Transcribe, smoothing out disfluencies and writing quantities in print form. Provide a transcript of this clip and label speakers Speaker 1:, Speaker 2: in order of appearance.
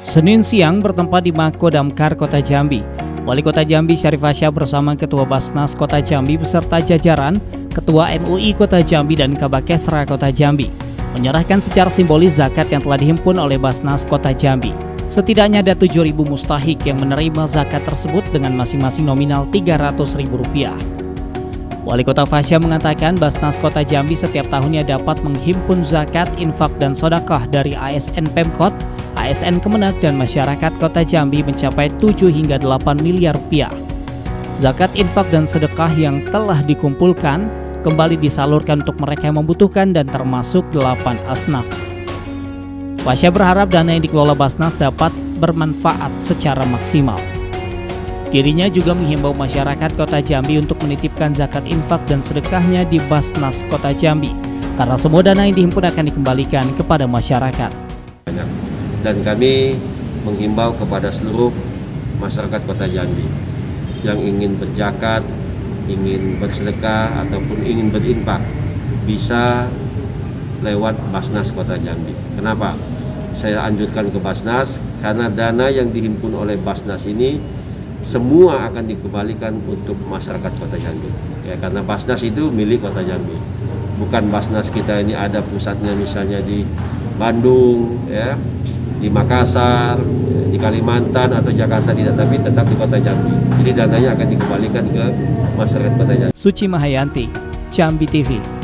Speaker 1: Senin siang bertempat di Mako Damkar Kota Jambi. Wali Kota Jambi Syarif Hasyah bersama Ketua Basnas Kota Jambi beserta jajaran, Ketua MUI Kota Jambi dan Kabakesra Kota Jambi menyerahkan secara simbolis zakat yang telah dihimpun oleh Basnas Kota Jambi. Setidaknya ada 7.000 mustahik yang menerima zakat tersebut dengan masing-masing nominal Rp300.000. Wali Kota Hasyah mengatakan Basnas Kota Jambi setiap tahunnya dapat menghimpun zakat, infak, dan sedekah dari ASN Pemkot, ASN Kemenak, dan masyarakat Kota Jambi mencapai 7 hingga 8 miliar rupiah. Zakat, infak, dan sedekah yang telah dikumpulkan kembali disalurkan untuk mereka yang membutuhkan dan termasuk 8 asnaf. Hasyah berharap dana yang dikelola Basnas dapat bermanfaat secara maksimal. Dirinya juga menghimbau masyarakat Kota Jambi untuk menitipkan zakat, infak, dan sedekahnya di Basnas Kota Jambi karena semua dana yang dihimpun akan dikembalikan kepada masyarakat.
Speaker 2: Dan kami menghimbau kepada seluruh masyarakat Kota Jambi yang ingin berzakat, ingin bersedekah, ataupun ingin berinfak bisa lewat Basnas Kota Jambi. Kenapa? Saya anjurkan ke Basnas karena dana yang dihimpun oleh Basnas ini semua akan dikembalikan untuk masyarakat Kota Jambi. Ya, karena Basnas itu milik Kota Jambi. Bukan Basnas kita ini ada pusatnya misalnya di Bandung, ya, di Makassar, di Kalimantan atau Jakarta, tidak, tapi tetap di Kota Jambi. Jadi dananya akan dikembalikan ke masyarakat Kota Jambi.
Speaker 1: Suci Mahayanti, Jambi TV.